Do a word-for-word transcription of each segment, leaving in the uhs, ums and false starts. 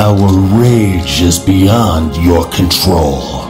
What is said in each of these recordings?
Our rage is beyond your control.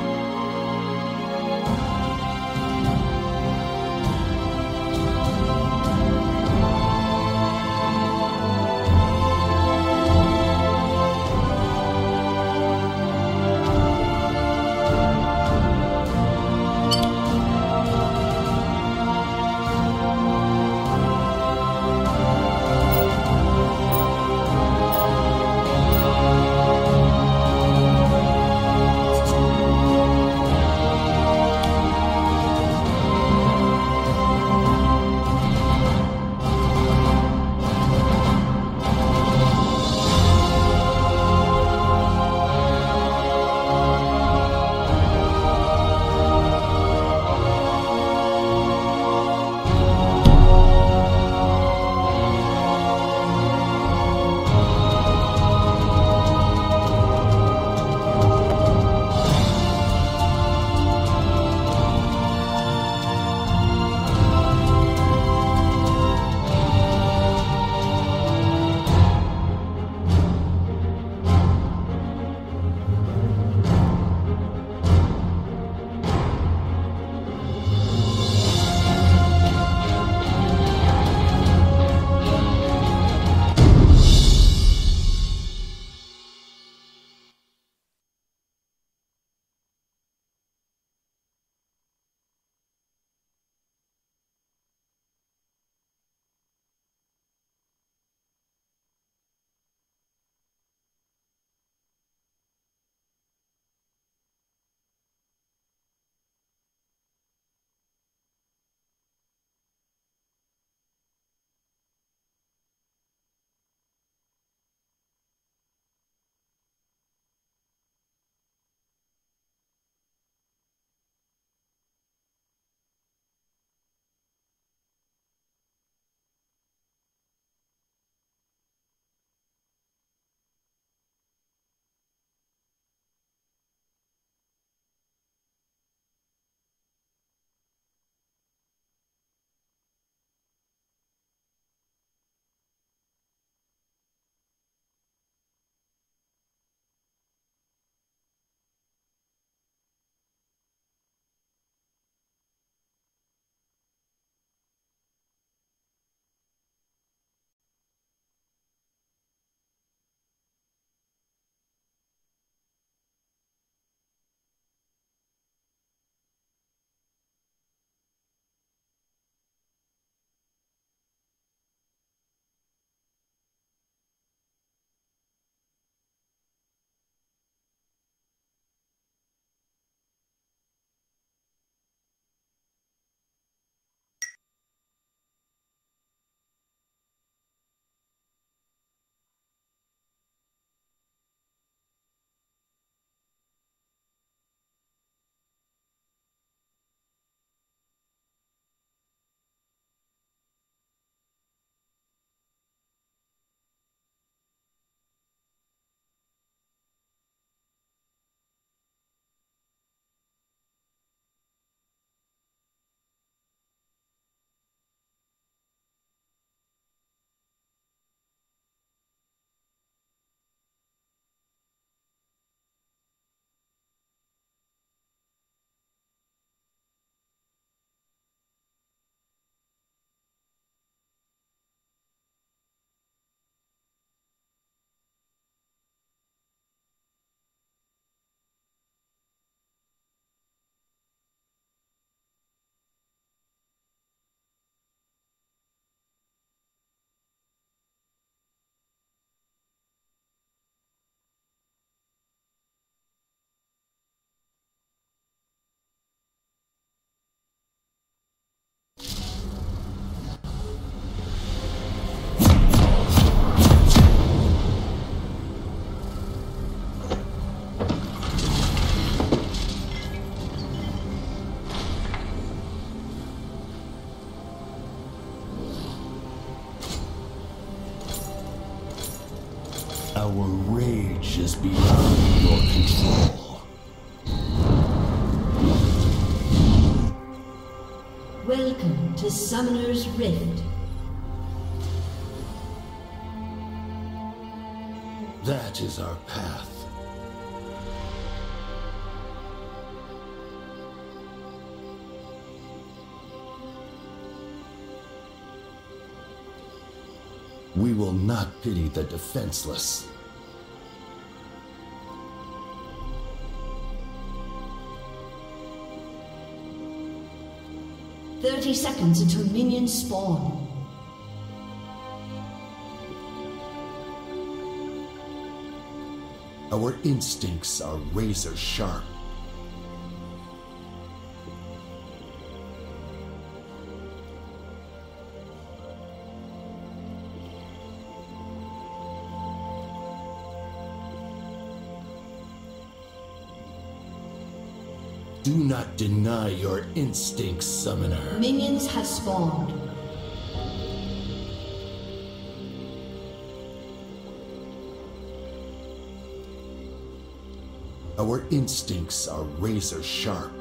Our rage is beyond your control. Welcome to Summoner's Rift. That is our path. We will not pity the defenseless. Thirty seconds until minions spawn. Our instincts are razor sharp. Do not deny your instincts, Summoner. Minions have spawned. Our instincts are razor sharp.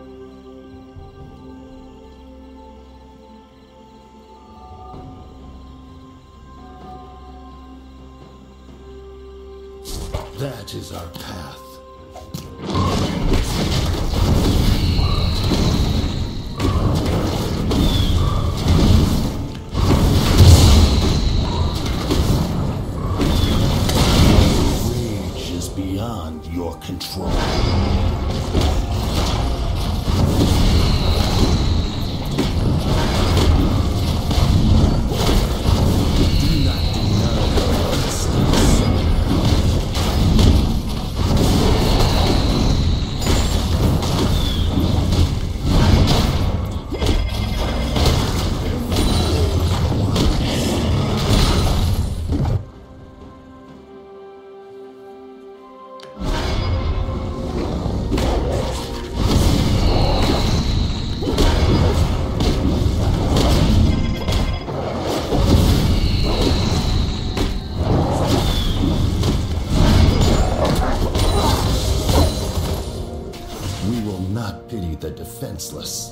That is our path. Beyond your control. We will not pity the defenseless.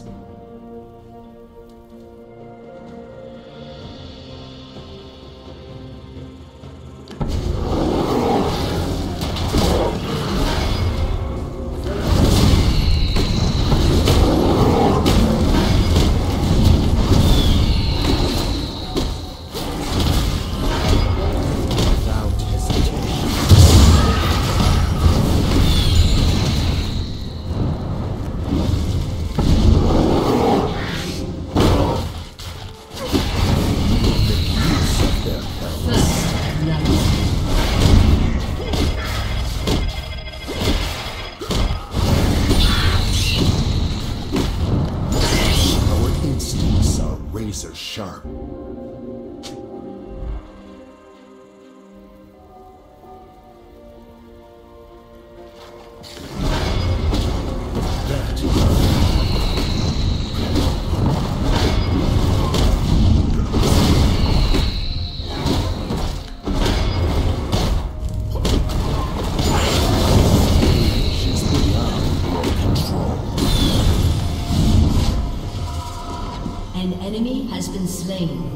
Razor sharp. That is An enemy has been slain.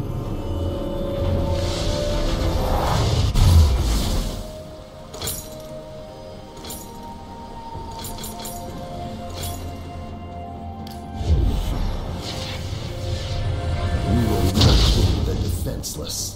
We will not pity the defenseless.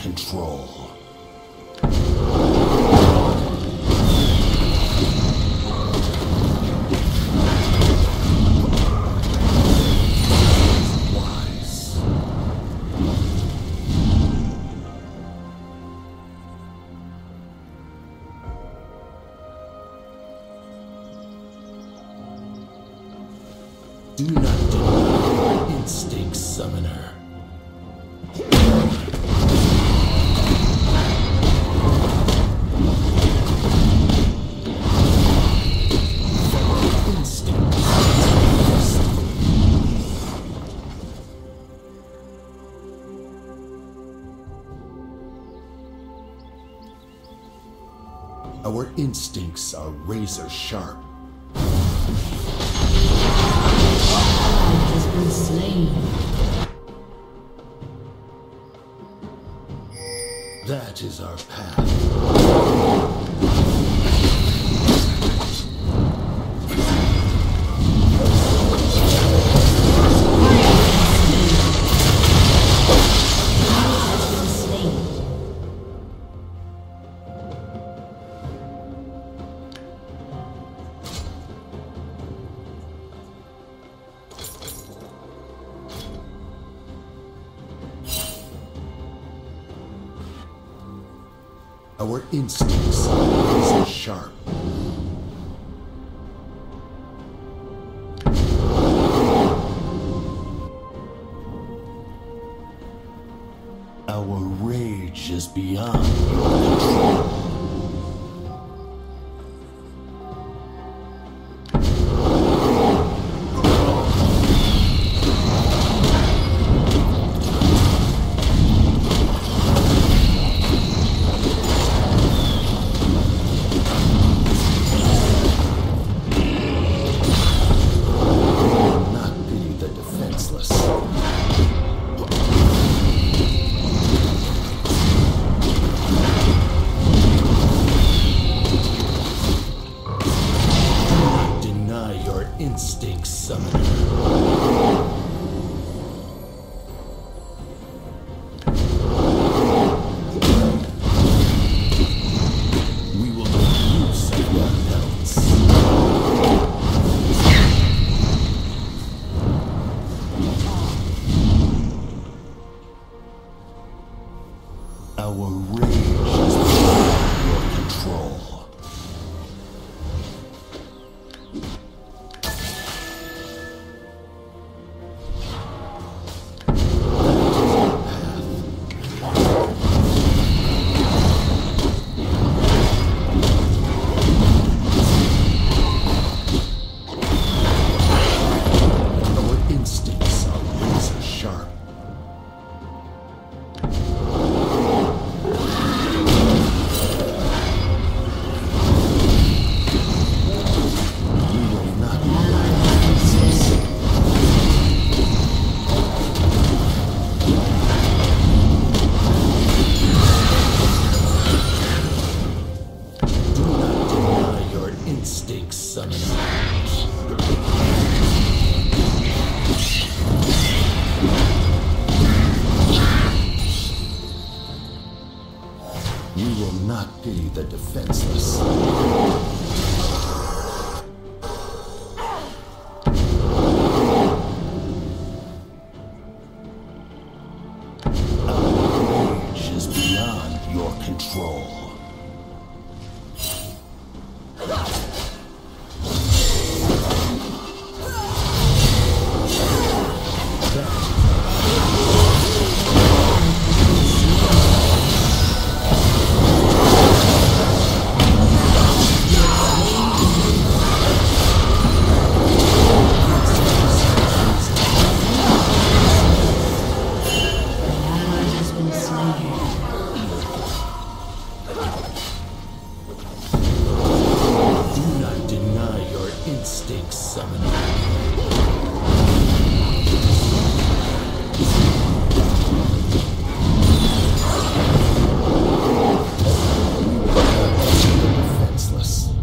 control. Wise. Do not deny your instinct, summoner. Our instincts are razor sharp. Has been slain. That is our path. Our instincts are razor sharp. Our rage is beyond your control. Instinct summoner. We will make use of your pelts. Our rage is beyond your control. Instinct summoner. We will not pity the defenseless. Our rage is beyond your control. Instinct summoner. Defenseless.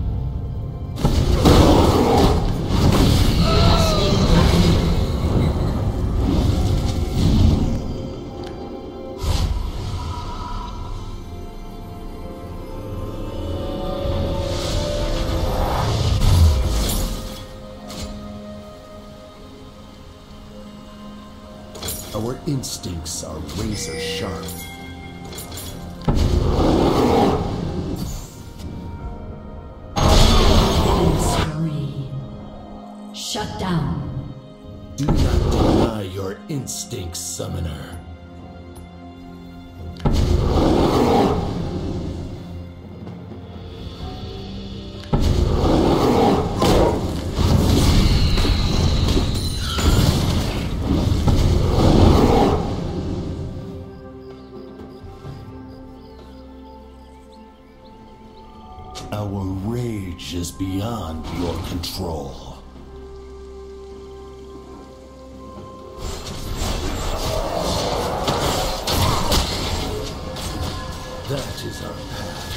Our instincts are razor sharp. Spree. Shut down. Do not deny your instincts, summoner. Our rage is beyond your control. That is our path.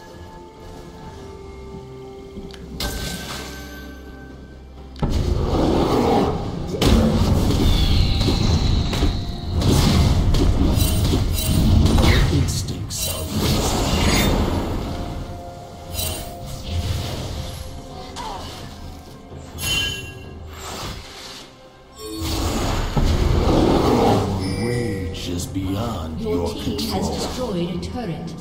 Our instincts are razor. Our rage is beyond Your your team control. has destroyed a turret.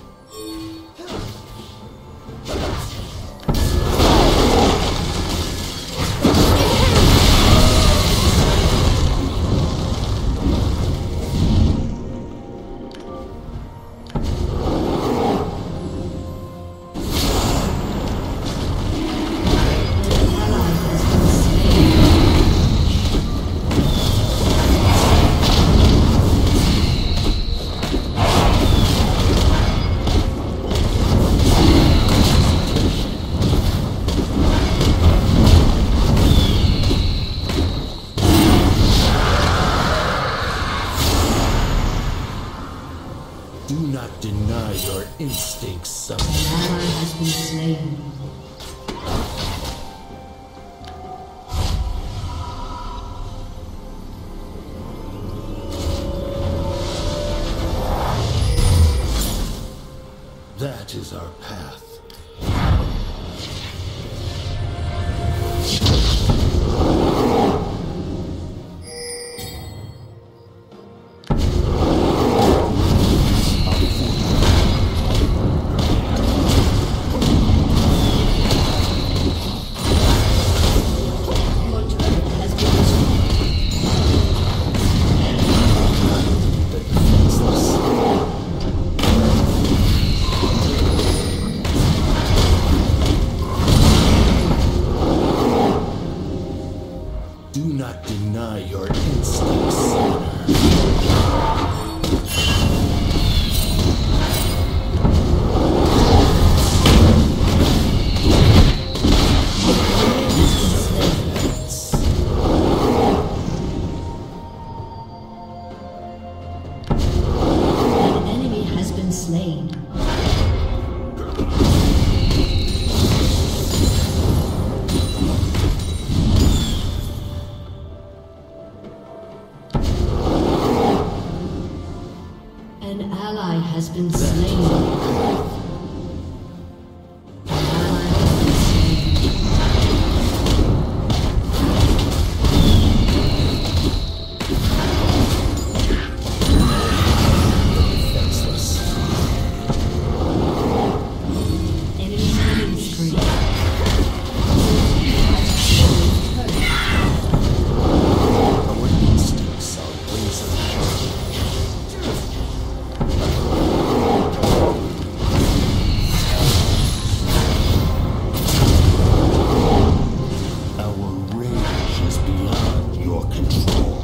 Do not deny your instincts, summoner. An ally has been slain. That is our path. Your turret has been destroyed. The defenseless. Do not deny your instincts, summoner. An enemy has been slain. An ally has been slain. An ally has been slain. Defenseless. Enemy killing spree. Turret. Our instincts are razor sharp. Our rage is beyond your control.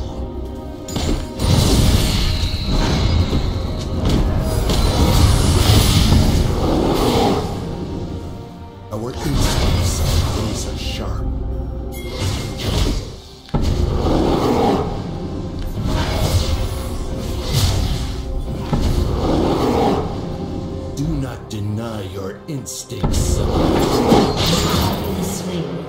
Our instincts are razor sharp. Do not deny your instincts, summoner. Been slain.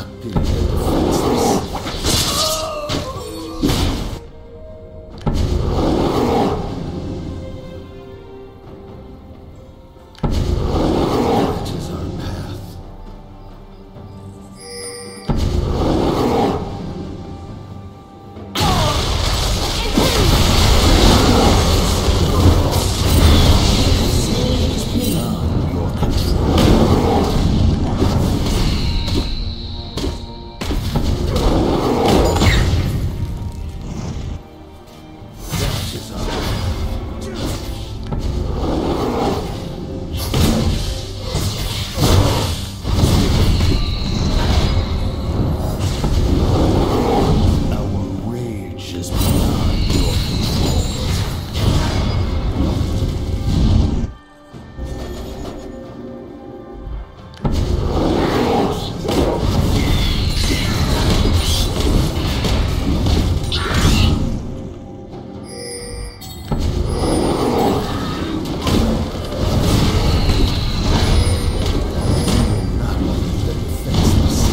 not be the defenseless. That is our path. Beyond your control. That is our Our rage is beyond your control. Not be the defenseless.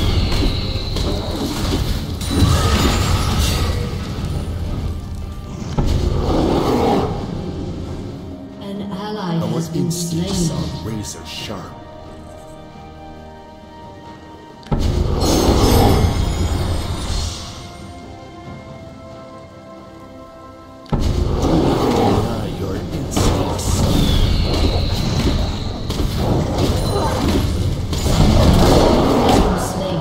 An ally Our has been instincts slain. are razor sharp. Do not deny your instincts. Slain.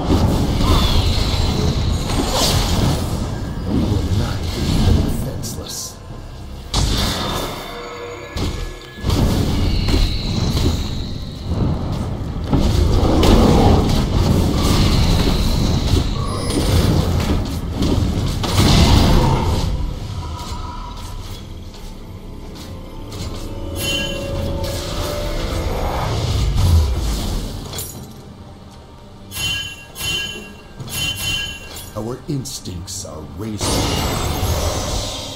We will not be the defenseless. Our instincts are razor sharp.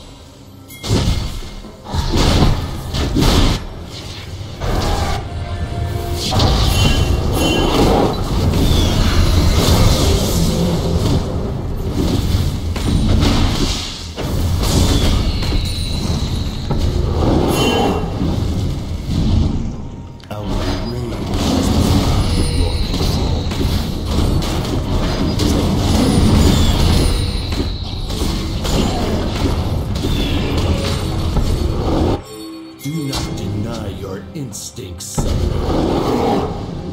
Our rage is beyond your control. Do not deny your instincts, Summoner.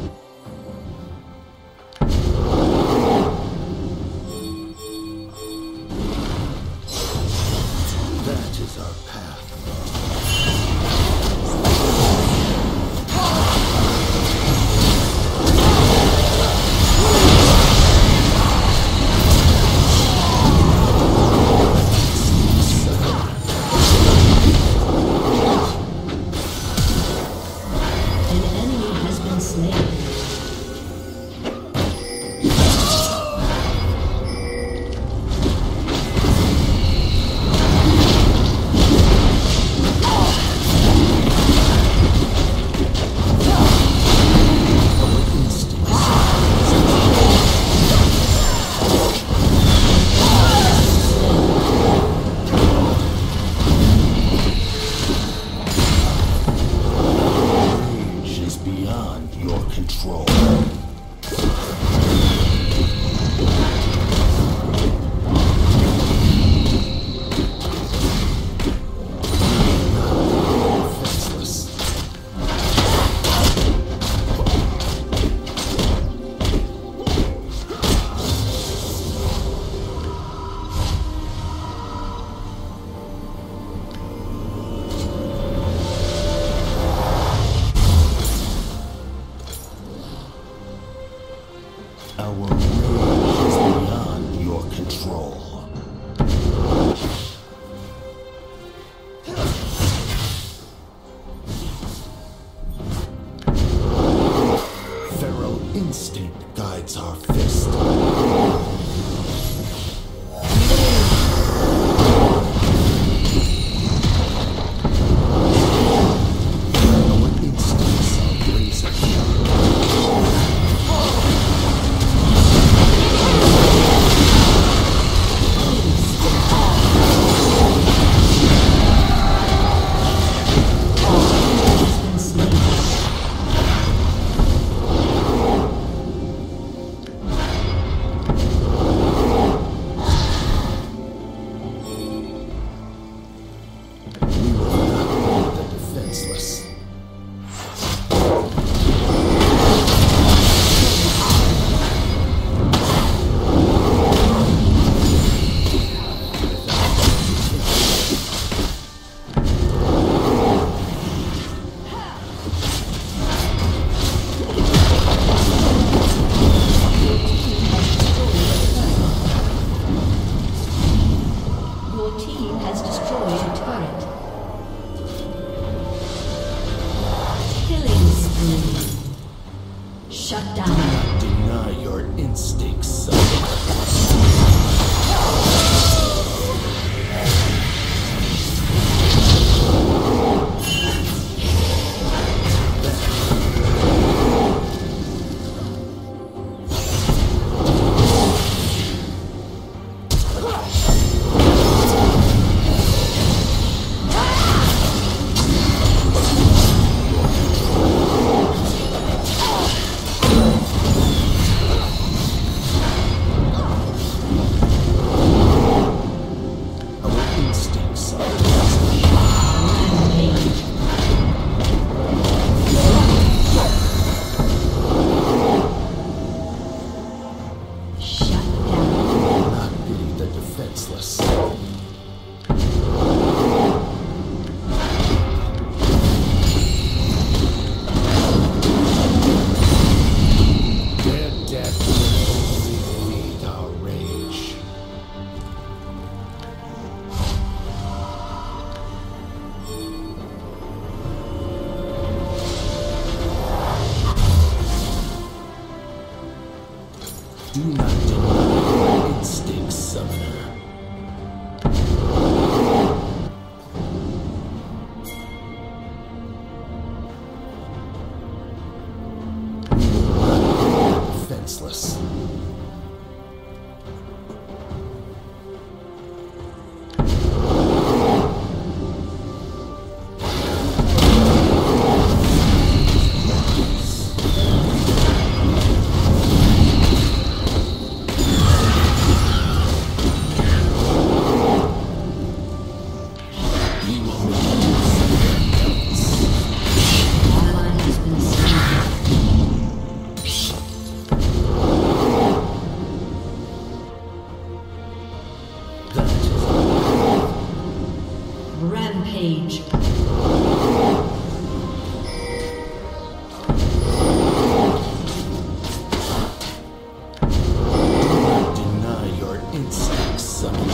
That is our path. An enemy has been slain. Our instincts rage is beyond your control. Defenseless. Our rage is beyond your control. Feral instinct guides our fist. Our instincts are razor sharp. spree. Shut down. Deny your instincts, son. Do not deny your instincts, summoner. We will not be defenseless. Rampage. Deny your instincts, son.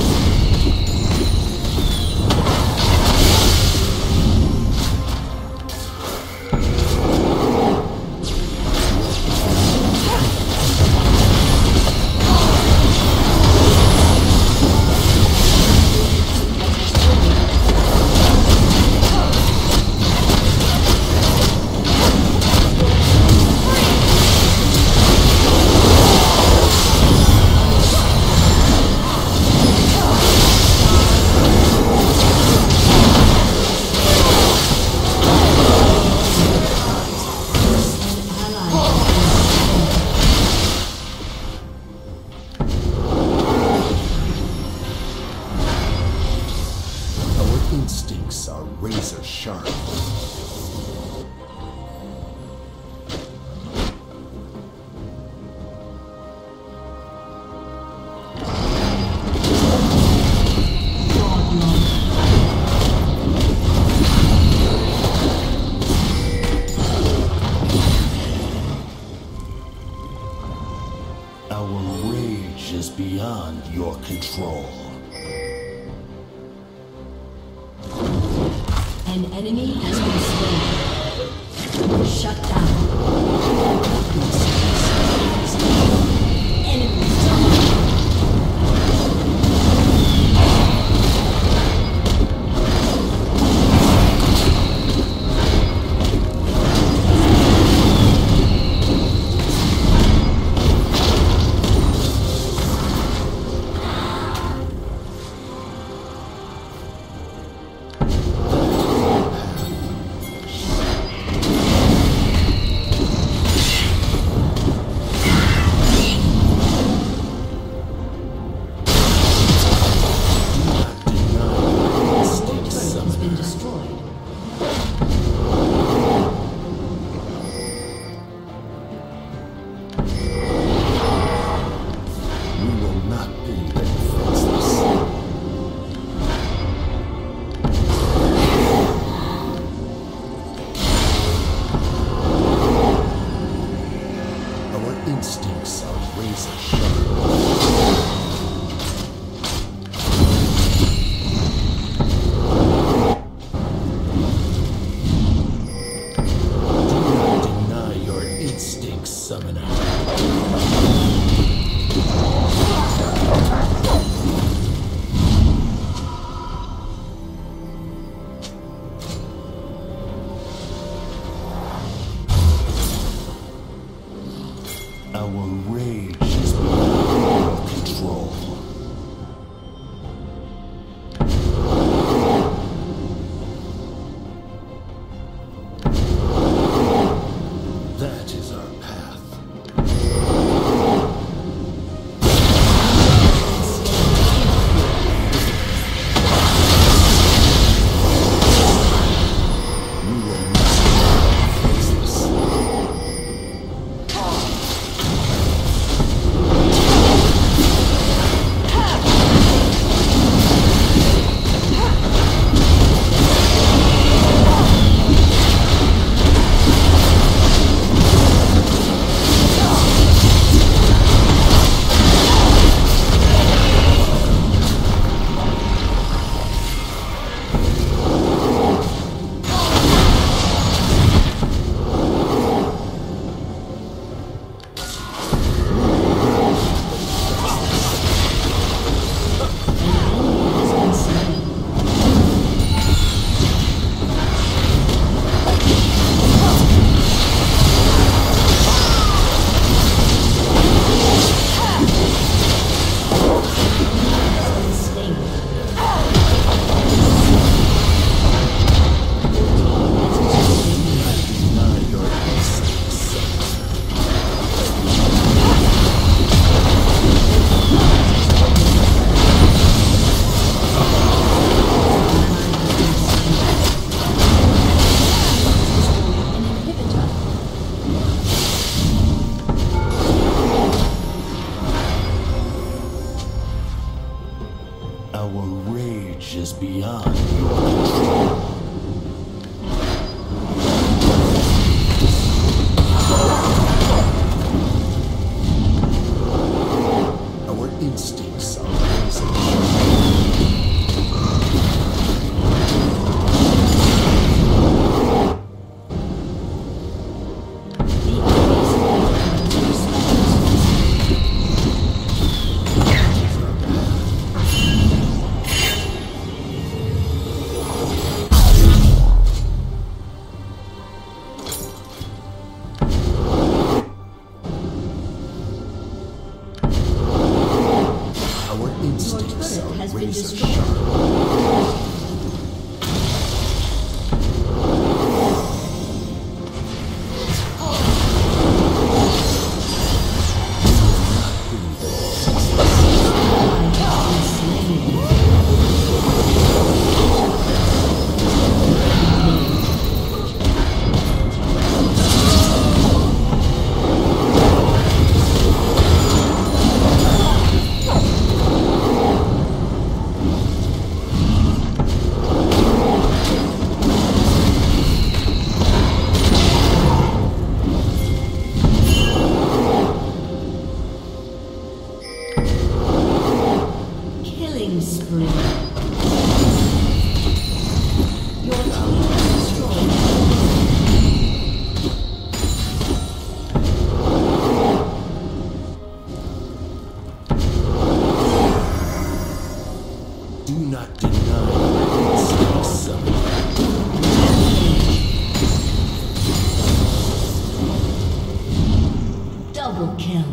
Instincts are razor sharp. Our rage is beyond your control. An enemy has been slain. Shut down. Enemy instincts are razor sharp. Do not Our rage is beyond control. That is our path. We will not be faceless. Our rage is beyond your control. Our instincts are rising. Our instincts turret are has been razor destroyed. sharp. Killing spree. Your team has destroyed. Do not deny your instincts, son. Double kill.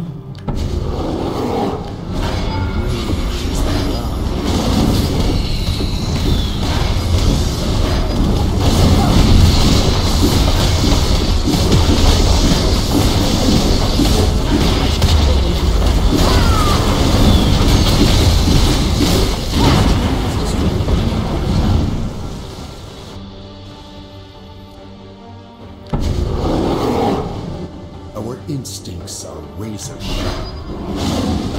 Rage is beyond. Our instincts are razor sharp.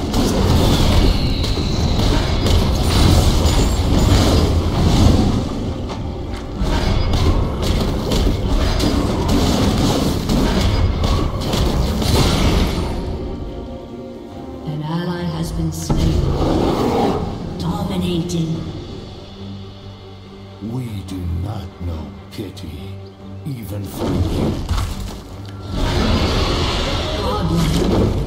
An ally has been slain. Dominating. We do not know pity, even for you. Godlike.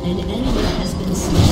An enemy has been slain.